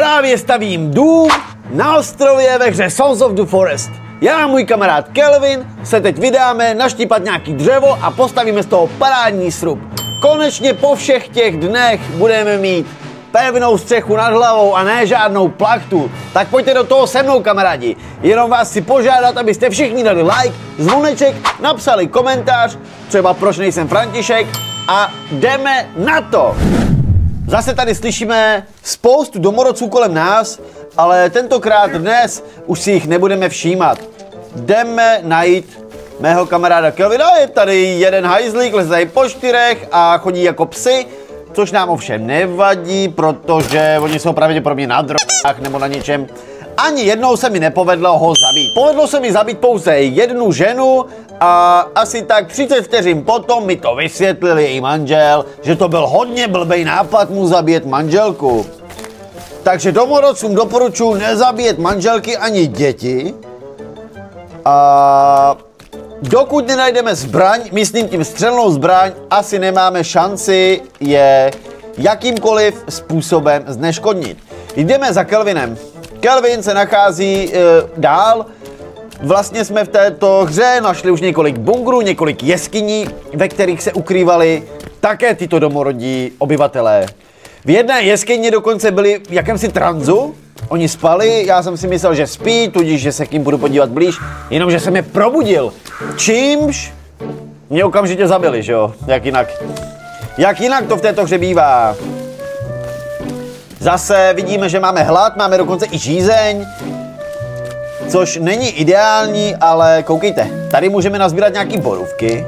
Právě stavím dům na ostrově ve hře Sons of the Forest. Já a můj kamarád Kelvin se teď vydáme naštípat nějaký dřevo a postavíme z toho parádní srub. Konečně po všech těch dnech budeme mít pevnou střechu nad hlavou a ne žádnou plachtu. Tak pojďte do toho se mnou, kamarádi. Jenom vás chci požádat, abyste všichni dali like, zvoneček, napsali komentář, třeba proč nejsem František, a jdeme na to. Zase tady slyšíme spoustu domorodců kolem nás, ale tentokrát dnes už si jich nebudeme všímat. Jdeme najít mého kamaráda Kelvina. Je tady jeden hajzlík, leze tady po čtyřech a chodí jako psy, což nám ovšem nevadí, protože oni jsou pravděpodobně na drogách nebo na něčem. Ani jednou se mi nepovedlo ho zabít. Povedlo se mi zabít pouze jednu ženu a asi tak 30 vteřin potom mi to vysvětlil její manžel, že to byl hodně blbej nápad mu zabít manželku. Takže domorodcům doporučuji nezabíjet manželky ani děti. A dokud nenajdeme zbraň, myslím tím střelnou zbraň, asi nemáme šanci je jakýmkoliv způsobem zneškodnit. Jdeme za Kelvinem. Kelvin se nachází dál. Vlastně jsme v této hře našli už několik bunkrů, několik jeskyní, ve kterých se ukrývali také tyto domorodí obyvatelé. V jedné jeskyni dokonce byli v jakémsi tranzu. Oni spali, já jsem si myslel, že spí, tudíž, že se k ním budu podívat blíž, jenomže jsem je probudil. Čímž mě okamžitě zabili, že jo? Jak jinak? Jak jinak to v této hře bývá? Zase vidíme, že máme hlad, máme dokonce i žízeň, což není ideální, ale koukejte, tady můžeme nazbírat nějaký borůvky.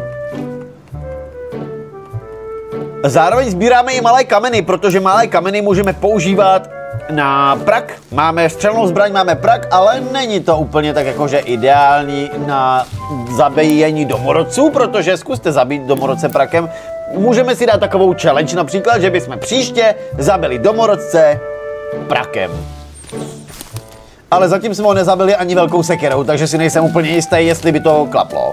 Zároveň sbíráme i malé kameny, protože malé kameny můžeme používat na prak. Máme střelnou zbraň, máme prak, ale není to úplně tak jakože ideální na zabíjení domorodců, protože zkuste zabít domorodce prakem. Můžeme si dát takovou challenge například, že bychom příště zabili domorodce prakem. Ale zatím jsme ho nezabili ani velkou sekerou, takže si nejsem úplně jistý, jestli by to klaplo.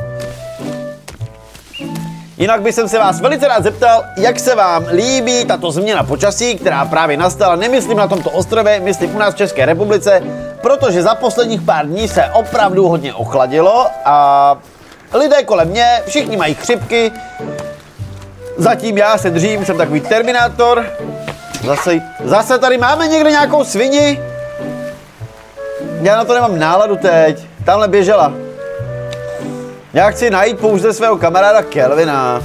Jinak bych se vás velice rád zeptal, jak se vám líbí tato změna počasí, která právě nastala, nemyslím na tomto ostrově, myslím u nás v České republice, protože za posledních pár dní se opravdu hodně ochladilo a lidé kolem mě, všichni mají chřipky, zatím já se držím, jsem takový terminátor. Zase tady máme někde nějakou svini. Já na to nemám náladu teď, tamhle běžela. Já chci najít pouze svého kamaráda Kelvina.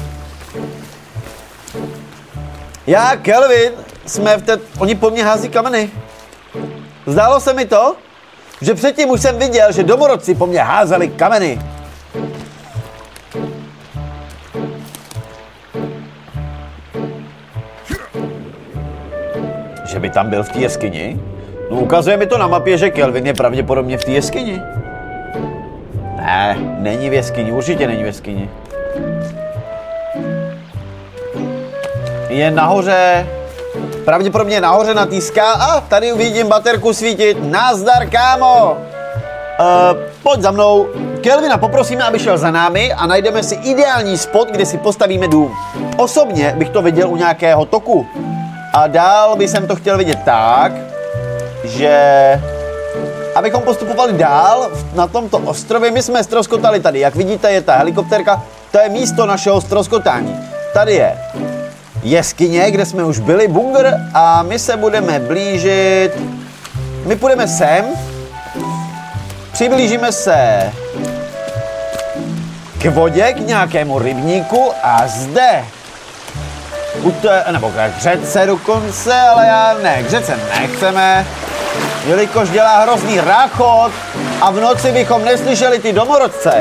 Já, Kelvin, jsme oni po mně hází kameny. Zdálo se mi to, že předtím už jsem viděl, že domorodci po mně házeli kameny. Že by tam byl v té jeskyni? No, ukazuje mi to na mapě, že Kelvin je pravděpodobně v té jeskyni. Ne, není v jeskyni, určitě není v jeskyni. Je nahoře, pravděpodobně nahoře na té skále. A tady uvidím baterku svítit. Nazdar, kámo! Pojď za mnou. Kelvina poprosíme, aby šel za námi a najdeme si ideální spot, kde si postavíme dům. Osobně bych to viděl u nějakého toku. A dál bych to chtěl vidět tak, že abychom postupovali dál na tomto ostrově. My jsme ztroskotali tady, jak vidíte, je ta helikoptérka, to je místo našeho ztroskotání. Tady je jeskyně, kde jsme už byli, bunkr, a my se budeme blížit. My půjdeme sem, přiblížíme se k vodě, k nějakému rybníku a zde nebo k řece dokonce, ale k řece nechceme, jelikož dělá hrozný ráchot a v noci bychom neslyšeli ty domorodce.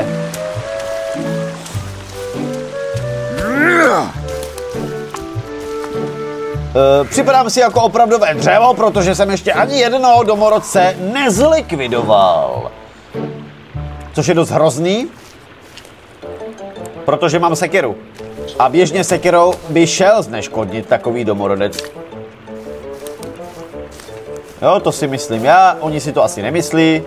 Připadám si jako opravdové dřevo, protože jsem ještě ani jednoho domorodce nezlikvidoval. Což je dost hrozný, protože mám sekeru. A běžně sekerou by šel zneškodnit takový domorodec. Jo, to si myslím já, oni si to asi nemyslí.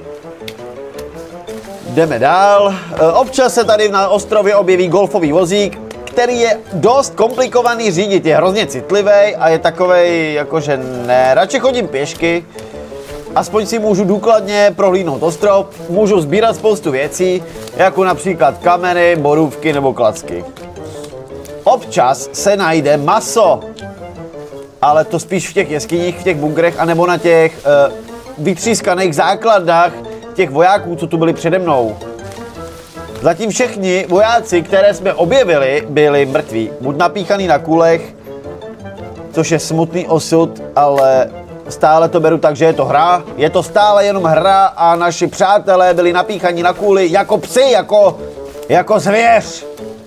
Jdeme dál. Občas se tady na ostrově objeví golfový vozík, který je dost komplikovaný řídit, je hrozně citlivý a je takovej, jakože ne, radši chodím pěšky. aspoň si můžu důkladně prohlídnout ostrov, můžu sbírat spoustu věcí, jako například kameny, borůvky nebo klacky. Občas se najde maso, ale to spíš v těch jeskyních, v těch bunkrech, anebo na těch vytřískaných základnách těch vojáků, co tu byli přede mnou. Zatím všichni vojáci, které jsme objevili, byli mrtví. Buď napíchaný na kůlech, což je smutný osud, ale stále to beru tak, že je to hra. Je to stále jenom hra a naši přátelé byli napíchaní na kůli jako psi, jako zvěř.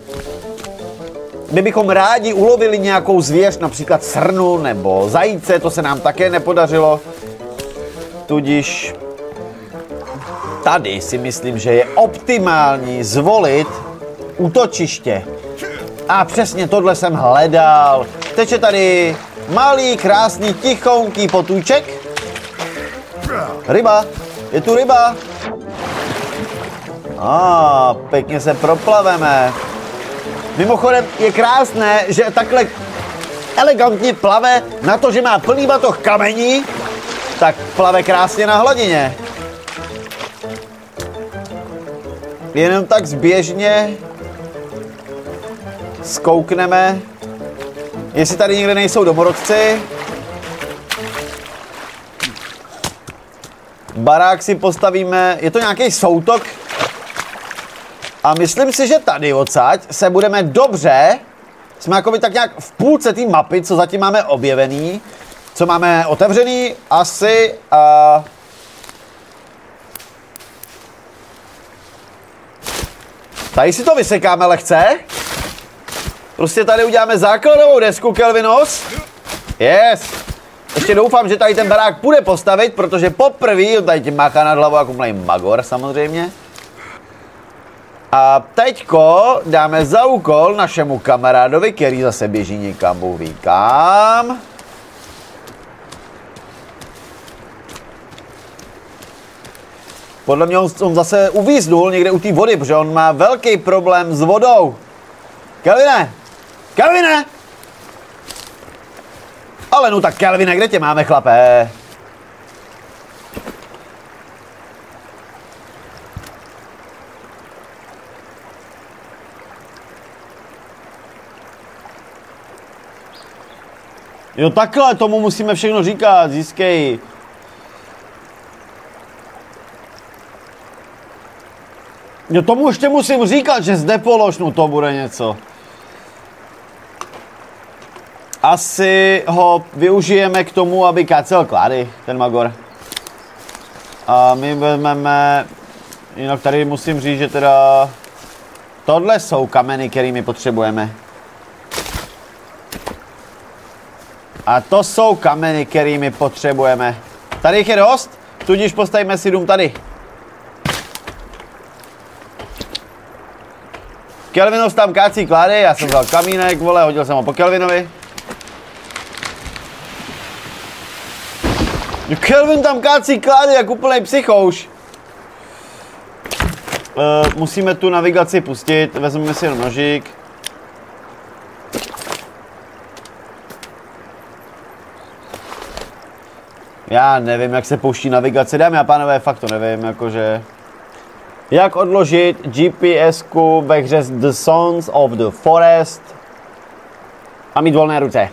My bychom rádi ulovili nějakou zvěř, například srnu nebo zajíce, to se nám také nepodařilo. Tudíž tady si myslím, že je optimální zvolit útočiště. A přesně tohle jsem hledal. Teče tady malý, krásný, tichounký potůček. Ryba, je tu ryba. Pěkně se proplaveme. Mimochodem je krásné, že takhle elegantně plave na to, že má plný batoh kamení, tak plave krásně na hladině. Jenom tak zběžně zkoukneme, jestli tady někde nejsou domorodci. Barák si postavíme, je to nějaký soutok. A myslím si, že tady odsaď se budeme dobře, jsme jako by tak nějak v půlce té mapy, co zatím máme objevený, co máme otevřený, asi a... Tady si to vysekáme lehce. Prostě tady uděláme základovou desku, Kelvinos. Yes. Ještě doufám, že tady ten barák půjde postavit, protože poprvé on tady tím máchá nad hlavou jako mlej magor samozřejmě. A teďko dáme za úkol našemu kamarádovi, který zase běží někam, Bůh ví kam. Podle mě on zase uvíznul někde u té vody, protože on má velký problém s vodou. Kelvine! Kelvine! Ale no tak Kelvine, kde tě máme, chlapé? Jo takhle, tomu musíme všechno říkat, získej. Jo tomu ještě musím říkat, že zde polož, no to bude něco. Asi ho využijeme k tomu, aby kácel klády, ten magor. A my vezmeme, jinak tady musím říct, že teda tohle jsou kameny, kterými potřebujeme. A to jsou kameny, kterými potřebujeme. Tady jich je dost, tudíž postavíme si dům tady. Kelvinov tam kácí klády, já jsem vzal kamínek, vole, hodil jsem ho po Kelvinovi. Kelvin tam kácí klády, jak úplnej psychouš. Musíme tu navigaci pustit, vezmeme si jenom nožík. Já nevím, jak se pouští navigace, dámy a pánové, fakt to nevím, jakože... Jak odložit GPS-ku ve hře The Sons of the Forest a mít volné ruce.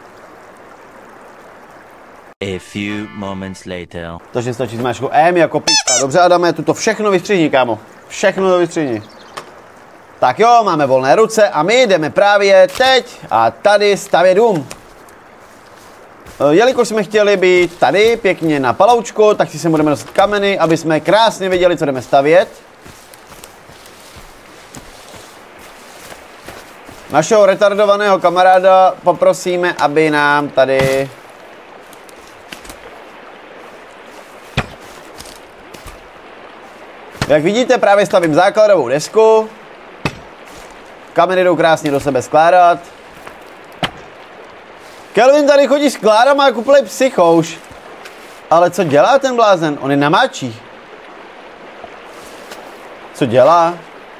A few moments later. Takže stačí zmáčku M jako p***a. Dobře, Adame, tuto všechno vystřihni, kámo. Všechno to vystřihni. Tak jo, máme volné ruce a my jdeme právě teď a tady stavět dům. Jelikož jsme chtěli být tady pěkně na paloučku, tak si sem budeme nosit kameny, aby jsme krásně věděli, co jdeme stavět. Našeho retardovaného kamaráda poprosíme, aby nám tady... Jak vidíte, právě stavím základovou desku. Kameny jdou krásně do sebe skládat. Kelvin tady chodí s kládama jako úplnej psychouš. Ale co dělá ten blázen? On je namáčí. Co dělá?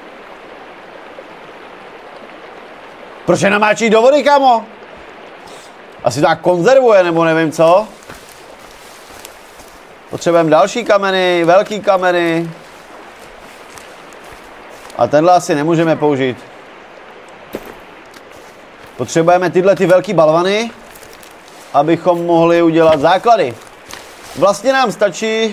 Proč je namáčí do vody, kámo? Asi tak konzervuje, nebo nevím co. Potřebujeme další kameny, velký kameny. A tenhle asi nemůžeme použít. Potřebujeme tyhle ty velký balvany, abychom mohli udělat základy. Vlastně nám stačí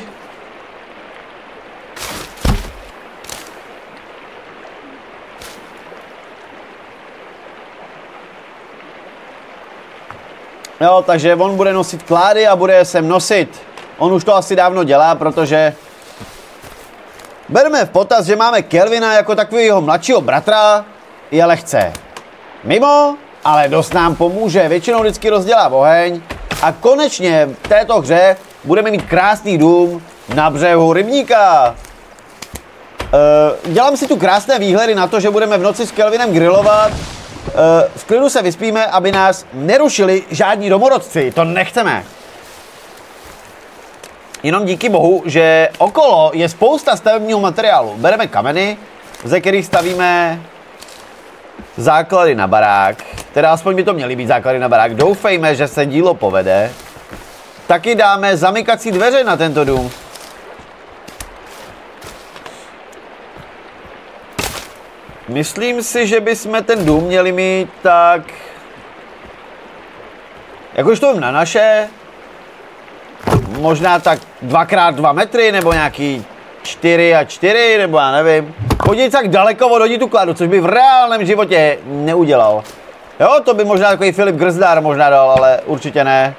jo, takže on bude nosit klády a bude je sem nosit. On už to asi dávno dělá, protože bereme v potaz, že máme Kelvina jako takového mladšího bratra, je lehce mimo, ale dost nám pomůže. Většinou vždycky rozdělá oheň a konečně v této hře budeme mít krásný dům na břehu rybníka. Dělám si tu krásné výhledy na to, že budeme v noci s Kelvinem grilovat. V klidu se vyspíme, aby nás nerušili žádní domorodci, to nechceme. Jenom díky bohu, že okolo je spousta stavebního materiálu. Bereme kameny, ze kterých stavíme základy na barák. Teda aspoň by to měly být základy na barák. Doufejme, že se dílo povede. Taky dáme zamykací dveře na tento dům. Myslím si, že bychom ten dům měli mít tak... Jakož to na naše... Možná tak 2x2 metry, nebo nějaký 4x4, nebo já nevím. Chodit tak daleko odhodit tu kladu, což by v reálném životě neudělal. Jo, to by možná takový Filip Grzdár možná dal, ale určitě ne.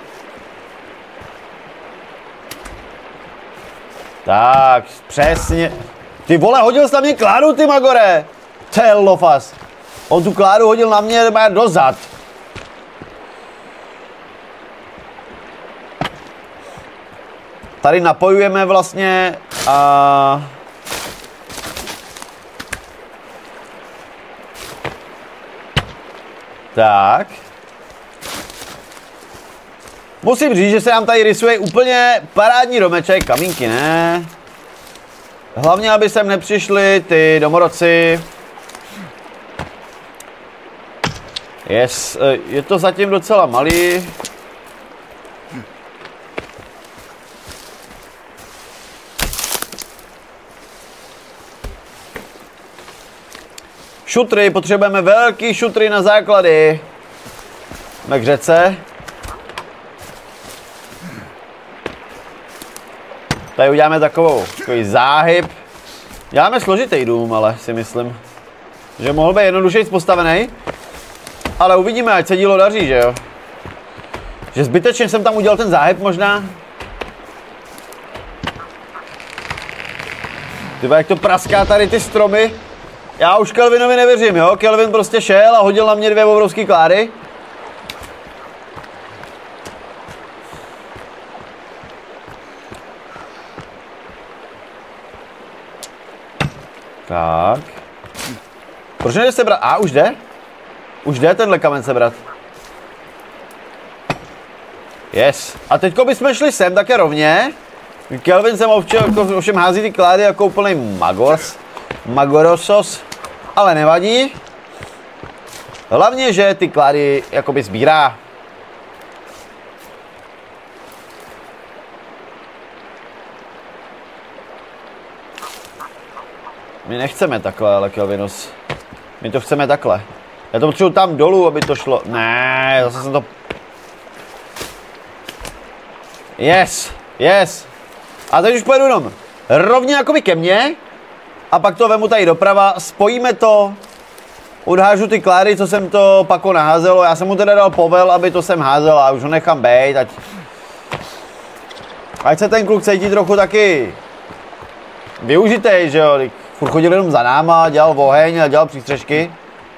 Tak, přesně. Ty vole, hodil jsi na mě kládu, ty magore. To je lofas. On tu kládu hodil na mě dozad. Tady napojujeme vlastně a... Tak. Musím říct, že se nám tady rysuje úplně parádní domeček, kamínky ne. Hlavně, aby sem nepřišli ty domorodci. Yes, je to zatím docela malý. Šutry, potřebujeme velký šutry na základy. Jsme k řece. Tady uděláme takový záhyb. Děláme složitý dům, ale si myslím, že mohl být jednodušeji postavený. Ale uvidíme, ať se dílo daří, že jo. Že zbytečně jsem tam udělal ten záhyb možná. Tyba, jak to praská tady ty stromy. Já už Kelvinovi nevěřím, jo. Kelvin prostě šel a hodil na mě 2 obrovský klády. Tak. Proč nejde sebrat? A, už jde? Už jde tenhle kamen sebrat. Yes. A teďko bychom šli sem také rovně. Kelvin sem ovšem hází ty klády jako úplný magorosos. Ale nevadí. Hlavně, že ty klády jakoby sbírá. My nechceme takhle, ale Kelvinus. My to chceme takhle. Já to potřebuji tam dolů, aby to šlo. Ne, zase jsem to... Yes, yes. A teď už pojedu jenom rovně jakoby ke mně. A pak to vemu tady doprava, spojíme to. Odhážu ty klády, co jsem to Pako naházelo. Já jsem mu teda dal povel, aby to sem házel a už ho nechám bejt. Ať se ten kluk cítí trochu taky využitej, že jo. Furt chodil jenom za náma, dělal oheň a dělal přístřežky.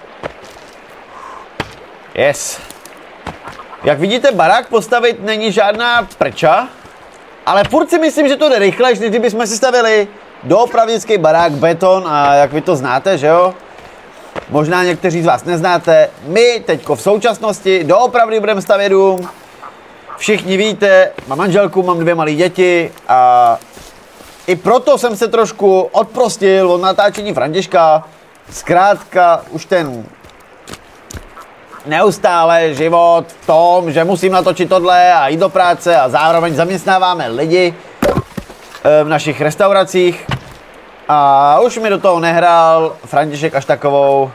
Yes. Jak vidíte, barák postavit není žádná prča, ale furt si myslím, že to jde rychle, než kdybychom si stavili doopravdický barák, beton a jak vy to znáte, že jo? Možná někteří z vás neznáte. My teďko v současnosti doopravdy budeme stavět dům. Všichni víte, mám manželku, mám 2 malé děti a i proto jsem se trošku odprostil od natáčení Františka. Zkrátka už ten neustále život v tom, že musím natočit tohle a jít do práce a zároveň zaměstnáváme lidi, v našich restauracích. A už mi do toho nehrál František až takovou.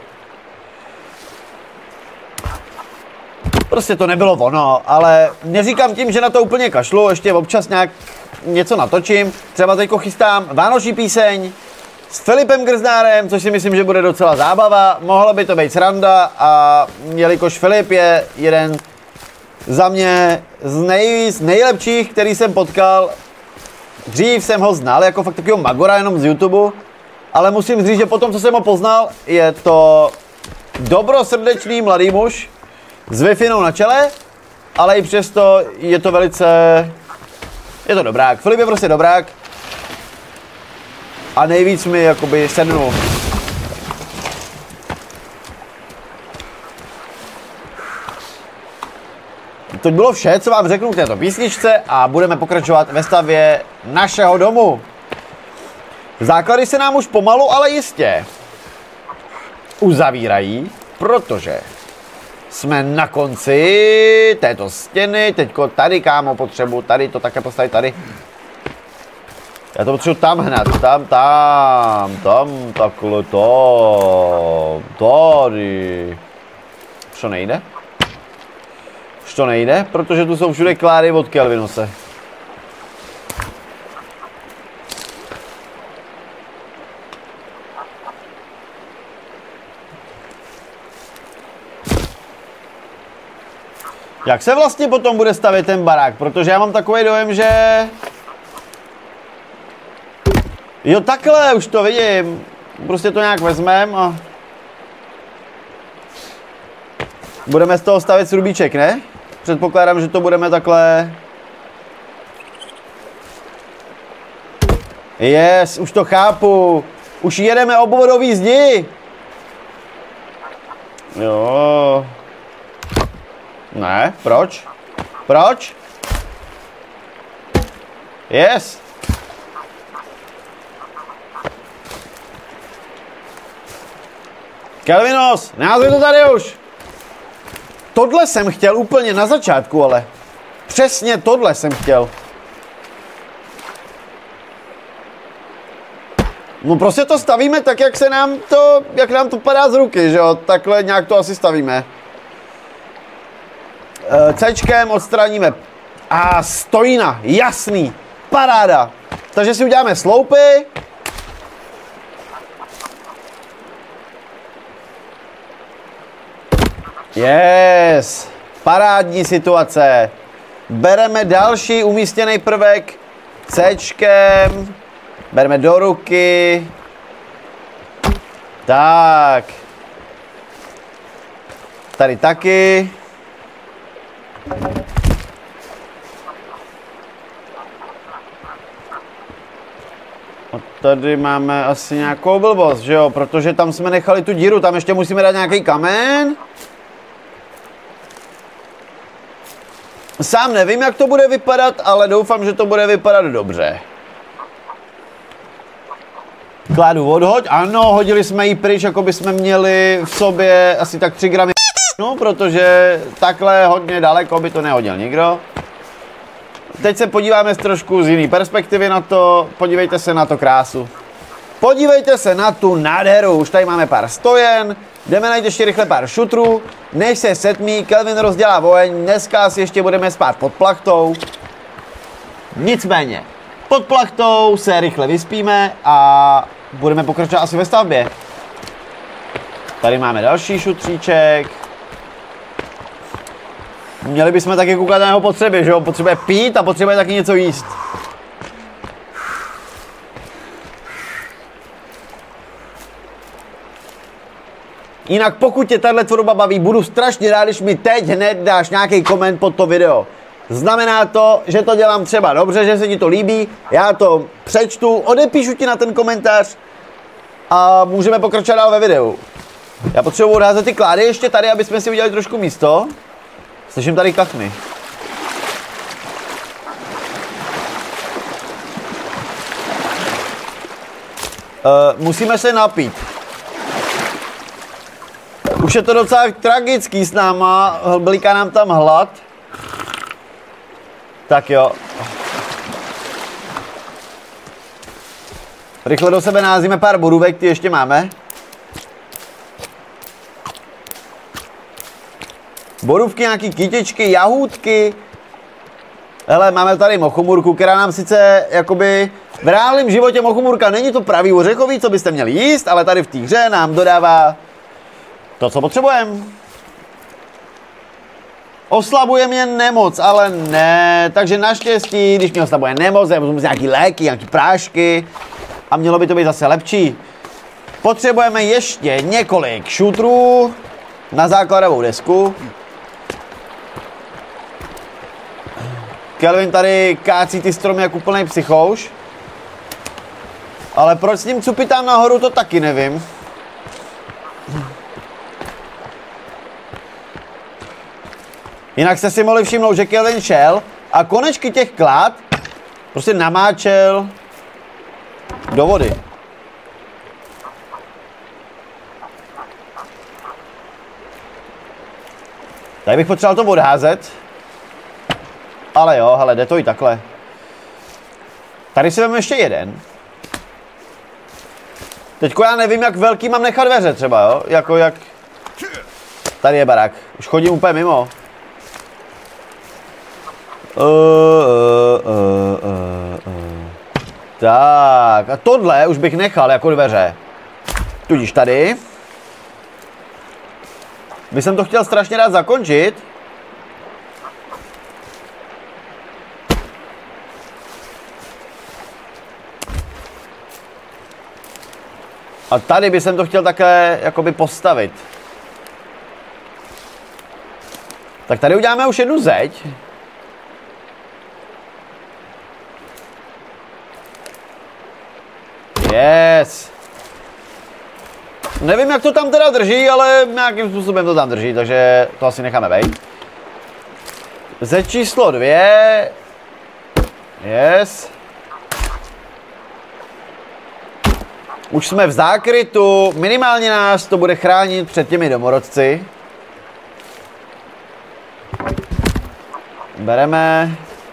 Prostě to nebylo ono, ale neříkám tím, že na to úplně kašlu, ještě občas nějak něco natočím. Třeba teďko chystám vánoční píseň s Filipem Grznárem, což si myslím, že bude docela zábava. Mohlo by to být sranda a jelikož Filip je jeden za mě z nejlepších, který jsem potkal. Dřív jsem ho znal jako fakt takového magora jenom z YouTube, ale musím říct, že potom, co jsem ho poznal, je to dobrosrdečný mladý muž s Wi-Fi na čele, ale i přesto je to velice... je to dobrák. Filip je prostě dobrák a nejvíc mi jakoby sednul. To bylo vše, co vám řeknu k této písničce a budeme pokračovat ve stavbě našeho domu. Základy se nám už pomalu, ale jistě uzavírají, protože jsme na konci této stěny. Teďko tady, kámo, potřebuji tady to také postavit tady. Já to potřebuji tam hned, tam, takhle, tady. Už to nejde? Už to nejde, protože tu jsou všude klády od Kelvinose. Jak se vlastně potom bude stavět ten barák? Protože já mám takový dojem, že... jo, takhle, už to vidím. Prostě to nějak vezmem a... budeme z toho stavět srubíček, ne? Předpokládám, že to budeme takhle... yes, už to chápu. Už jedeme obvodový zdi. Jo... ne, proč? Proč? Yes. Kelvinos, neházej to tady už. Tohle jsem chtěl úplně na začátku, ale přesně tohle jsem chtěl. No prostě to stavíme tak, jak nám to padá z ruky, že jo? Takhle nějak to asi stavíme. Cčkem odstraníme. A stojna, jasný, paráda. Takže si uděláme sloupy. Yes, parádní situace. Bereme další umístěný prvek Cčkem. Bereme do ruky. Tak. Tady taky. A tady máme asi nějakou blbost, že jo? Protože tam jsme nechali tu díru, tam ještě musíme dát nějaký kamen. Sám nevím, jak to bude vypadat, ale doufám, že to bude vypadat dobře. Kládu odhoď, ano, hodili jsme ji pryč, jako by jsme měli v sobě asi tak 3 gramy. No, protože takhle hodně daleko by to nehodil nikdo. Teď se podíváme z trošku z jiné perspektivy na to. Podívejte se na to krásu. Podívejte se na tu nádheru. Už tady máme pár stojen. Jdeme najít ještě rychle pár šutrů. Než se setmí, Kelvin rozdělá oheň. Dneska si ještě budeme spát pod plachtou. Nicméně, pod plachtou se rychle vyspíme a budeme pokračovat asi ve stavbě. Tady máme další šutříček. Měli bychom taky koukat na jeho potřeby, že jo? Potřebuje pít a potřebuje taky něco jíst. Jinak pokud tě tahle tvorba baví, budu strašně rád, když mi teď hned dáš nějaký koment pod to video. Znamená to, že to dělám třeba dobře, že se ti to líbí, já to přečtu, odepíšu ti na ten komentář a můžeme pokračovat dál ve videu. Já potřebuji odházet ty klády ještě tady, aby jsme si udělali trošku místo. Slyším tady kachny. Musíme se napít. Už je to docela tragický s náma, bliká nám tam hlad. Tak jo. Rychle do sebe názíme pár borůvek, ty ještě máme. Borůvky, nějaký kytičky, jahůdky. Hele, máme tady mochomurku, která nám sice jakoby v reálném životě mochomurka není to pravý ořechový, co byste měli jíst, ale tady v té hře nám dodává to, co potřebujeme. Oslabujeme jen nemoc, ale ne, takže naštěstí, když mě oslabuje nemoc, já musím nějaký léky, nějaký prášky a mělo by to být zase lepší. Potřebujeme ještě několik šutrů na základovou desku. Kelvin tady kácí ty stromy jako úplnej psychouš. Ale proč s ním cupí tam nahoru, to taky nevím. Jinak jste si mohli všimnout, že Kelvin šel a konečky těch klád prostě namáčel do vody. Tady bych potřeboval to odházet. Ale jo, hele, jde to i takhle. Tady si vezmu ještě jeden. Teďko já nevím, jak velký mám nechat dveře třeba, jo? Jako jak... Tady je barák. Už chodím úplně mimo. Tak, a tohle už bych nechal jako dveře. Tudíž tady. Bych jsem to chtěl strašně rád zakončit. A tady bych jsem to chtěl také jakoby postavit. Tak tady uděláme už jednu zeď. Yes. Nevím, jak to tam teda drží, ale nějakým způsobem to tam drží, takže to asi necháme bejt. Zeď číslo 2. Yes. Už jsme v zákrytu, minimálně nás to bude chránit před těmi domorodci. Bereme.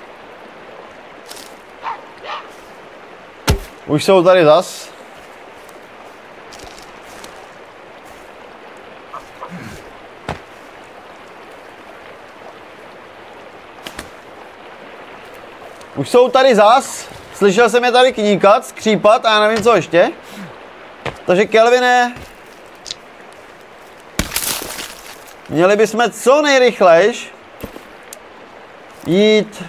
Už jsou tady zas. Už jsou tady zas. Slyšel jsem je tady kníkat, skřípat a já nevím co ještě. Takže Kelvine, měli bychom co nejrychlejš jít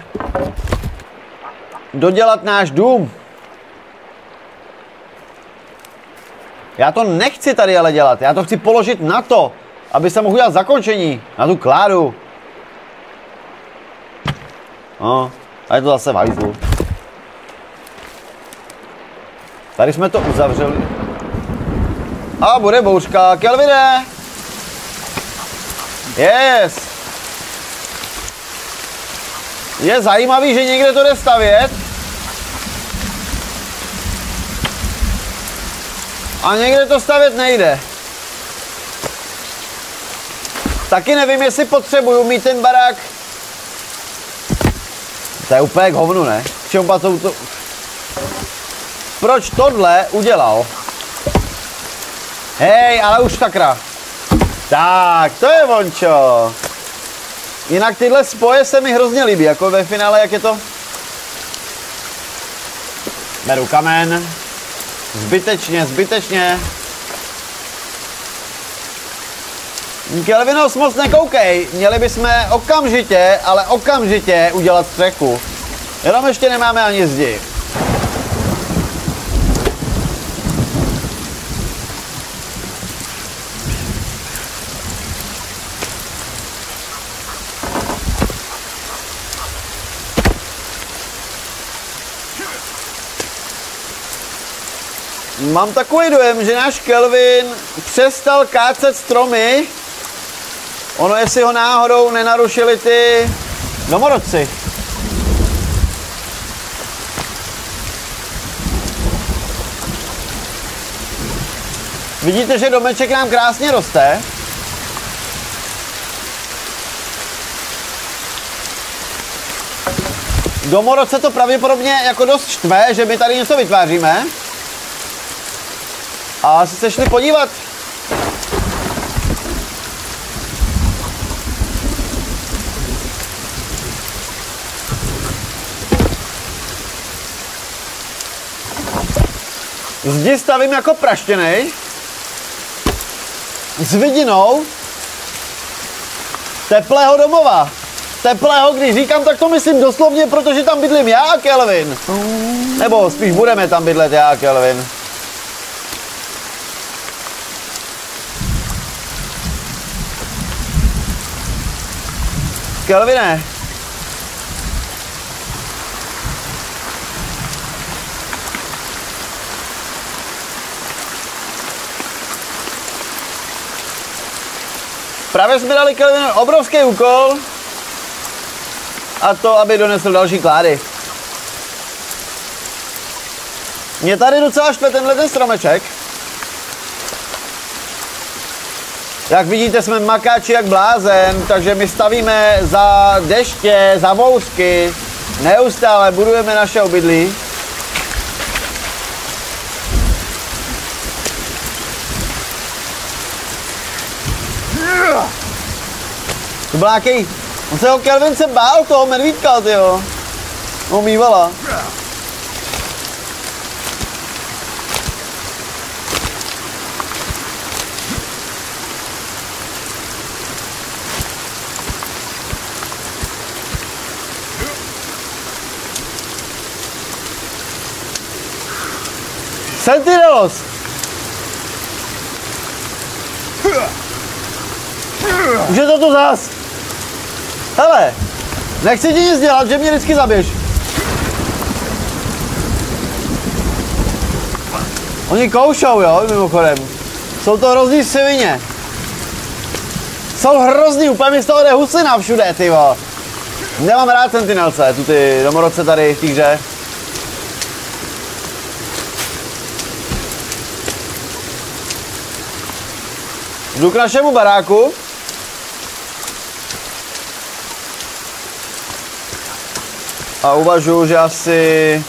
dodělat náš dům. Já to nechci tady ale dělat, já to chci položit na to, aby se mohl udělat zakončení, na tu kládu. No, a je to zase v hajzlu. Tady jsme to uzavřeli. A bude bouřka. Kelvine! Yes! Je zajímavý, že někde to jde stavět. A někde to stavět nejde. Taky nevím, jestli potřebuju mít ten barák. To je úplně k hovnu, ne? Proč tohle udělal? Hej, ale už sakra. Tak, to je vončo. Jinak tyhle spoje se mi hrozně líbí, jako ve finále, jak je to. Beru kamen. Zbytečně. Kelvinos, moc nekoukej. Měli bychom okamžitě, ale okamžitě udělat střechu. Jenom ještě nemáme ani zdi. Mám takový dojem, že náš Kelvin přestal kácet stromy. Ono, jestli ho náhodou nenarušili ty domorodci. Vidíte, že domeček nám krásně roste. Domorodce to pravděpodobně jako dost štve, že my tady něco vytváříme. A asi se šli podívat. Zdi stavím jako praštěnej. S vidinou teplého domova. Teplého, když říkám, tak to myslím doslovně, protože tam bydlím já a Kelvin. Nebo spíš budeme tam bydlet já a Kelvin. Kelvine. Právě jsme dali Kelvinu obrovský úkol. A to, aby donesl další klády. Mě tady docela štve tenhle ten stromeček. Jak vidíte, jsme makáči jak blázen, takže my stavíme za deště, za bouřky. Neustále budujeme naše obydlí. To byl nějaký... On se ho Kelvin se bál toho medvídka, tyjo. No mývala. Sentinelos! Už je to tu zas! Hele, nechci ti nic dělat, že mě vždycky zabiješ. Oni koušou, jo, mimochodem. Jsou to hrozný svině. Jsou hrozný, úplně mi z toho jde huslina všude, tyvo. Nemám rád sentinelce, tu ty domorodce tady v té hře. Jdu k našemu baráku. A uvažuji, že asi...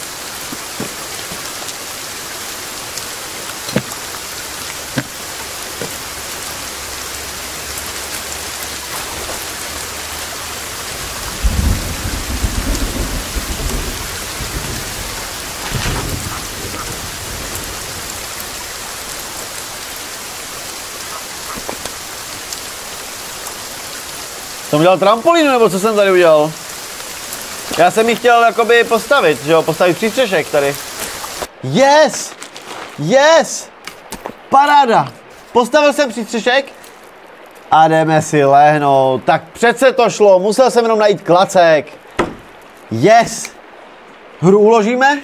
Jsem udělal trampolínu, nebo co jsem tady udělal? Já jsem ji chtěl jakoby postavit, že jo, postavit přístřešek tady. Yes! Yes! Paráda! Postavil jsem přístřešek a jdeme si lehnout. Tak přece to šlo, musel jsem jenom najít klacek. Yes! Hru uložíme.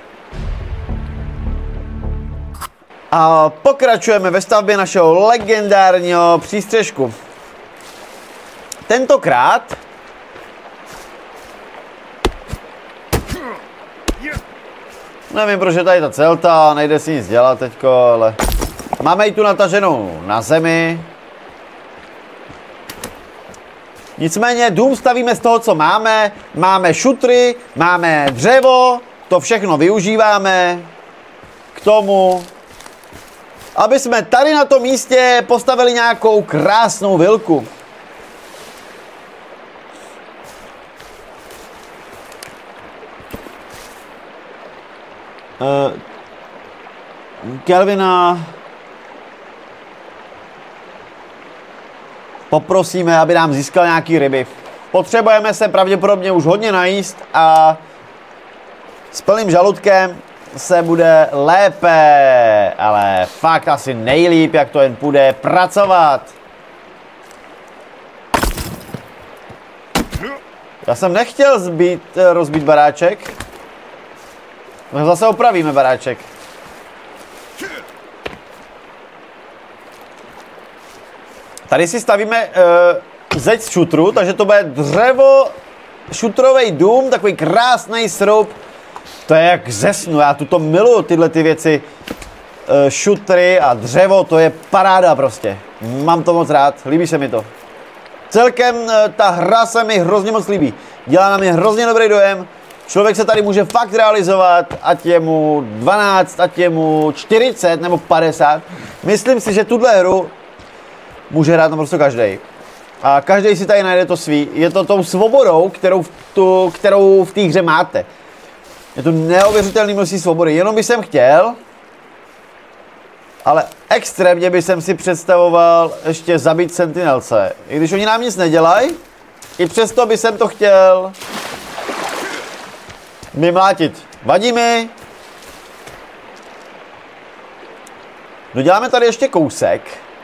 A pokračujeme ve stavbě našeho legendárního přístřešku. Tentokrát nevím, proč je tady ta celta, nejde si nic dělat teďko, ale máme ji tu nataženou na zemi. Nicméně dům stavíme z toho, co máme. Máme šutry, máme dřevo, to všechno využíváme k tomu, aby jsme tady na tom místě postavili nějakou krásnou vilku. Kelvina poprosíme, aby nám získal nějaký ryby. Potřebujeme se pravděpodobně už hodně najíst a s plným žaludkem se bude lépe, ale fakt asi nejlíp, jak to jen půjde, pracovat. Já jsem nechtěl rozbít baráček. No zase opravíme baráček. Tady si stavíme zeď z šutru, takže to bude dřevo, šutrový dům, takový krásný srub. To je jak ze snu, já tuto miluju, tyhle ty věci. Šutry a dřevo, to je paráda prostě. Mám to moc rád, líbí se mi to. Celkem ta hra se mi hrozně moc líbí. Dělá na mě hrozně dobrý dojem. Člověk se tady může fakt realizovat, ať je mu 12, ať je mu 40 nebo 50. Myslím si, že tuhle hru může hrát naprosto každý. A každý si tady najde to svý. Je to tou svobodou, kterou v té hře máte. Je to neuvěřitelný množství svobody. Jenom bych chtěl, ale extrémně bych si představoval ještě zabít sentinelce. I když oni nám nic nedělají, i přesto bych to chtěl mlátit. Vadí mi. Doděláme tady ještě kousek.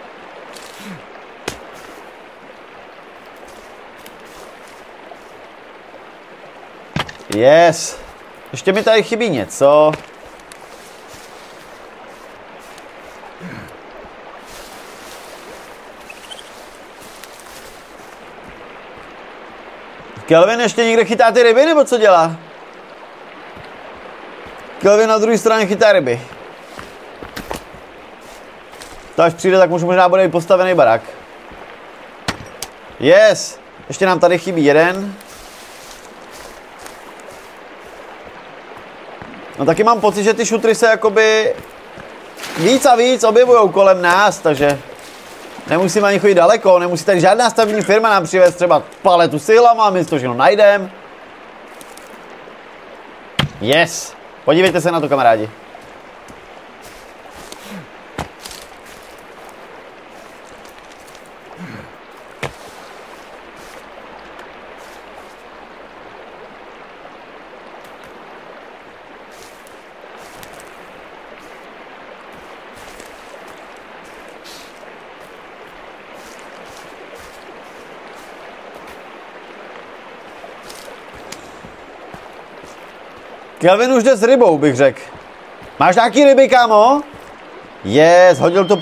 Yes. Ještě mi tady chybí něco. Kelvin ještě někde chytá ty ryby, nebo co dělá? Kelvin na druhé straně chytá ryby. To až přijde, tak možná bude i postavený barák. Yes. Ještě nám tady chybí jeden. No taky mám pocit, že ty šutry se jakoby víc a víc objevujou kolem nás, takže nemusíme ani chodit daleko, nemusí tady žádná stavební firma nám přivést třeba paletu s ihlama a my to všechno najdeme. Yes! Podívejte se na to, kamarádi. Kelvin už jde s rybou, bych řekl. Máš nějaký ryby, kámo? Yes, hodil to.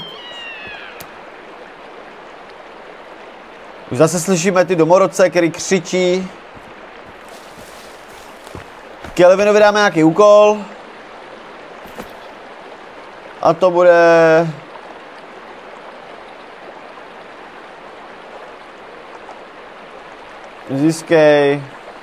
Už zase slyšíme ty domorodce, který křičí. Kelvinovi dáme nějaký úkol. A to bude... Získej...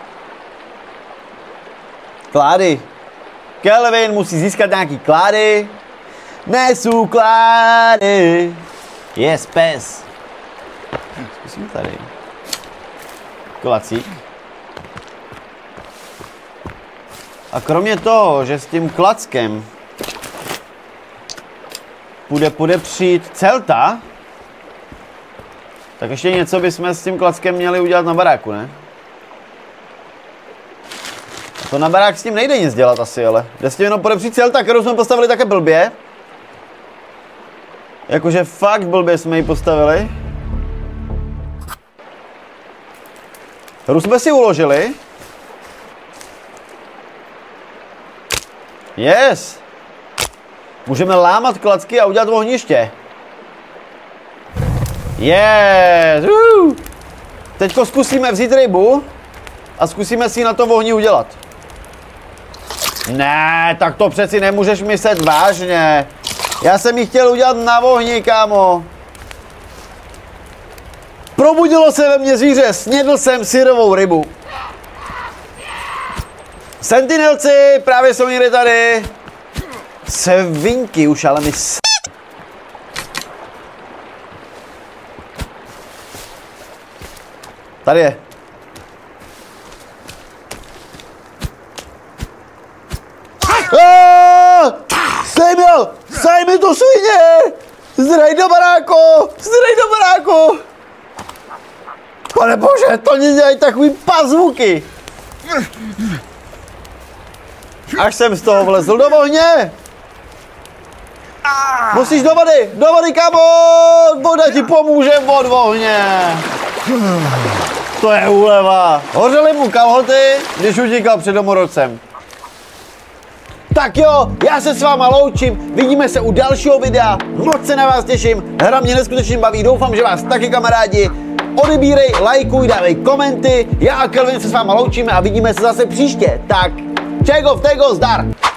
Klády. Kelvin musí získat nějaký klády. Nesu klády. Yes, pes. Zkusím tady. Klacík. A kromě toho, že s tím klackem půjde přijít celta, tak ještě něco bychom s tím klackem měli udělat na baráku, ne? To na barák s tím nejde nic dělat asi, ale jde s tím jenom podepřít celta, kterou jsme postavili také blbě. Jakože fakt blbě jsme ji postavili. Hru jsme si uložili. Yes! Můžeme lámat klacky a udělat ohniště. Yes! Teďko zkusíme vzít rybu a zkusíme si ji na tom ohni udělat. Ne, tak to přeci nemůžeš myslet vážně. Já jsem ji chtěl udělat na ohni, kámo. Probudilo se ve mně zvíře, snědl jsem syrovou rybu. Sentinelci, právě jsou někde tady. Svinky už, ale mi Tady je. Sej mi to, svině! Zdrej do baráku! Zdrej do baráku! Pane bože, to nedělají takový pazvuky! Až jsem z toho vlezl do ohně! Musíš do vody, kámo! Voda ti pomůže od ohně! To je úleva! Hořely mu kalhoty, když utíkal před domorodcem. Tak jo, já se s váma loučím, vidíme se u dalšího videa, moc se na vás těším, hra mě neskutečně baví, doufám, že vás taky, kamarádi. Odebírej, lajkuj, dávej komenty, já a Kelvin se s váma loučíme a vidíme se zase příště, tak čego v tego, zdar!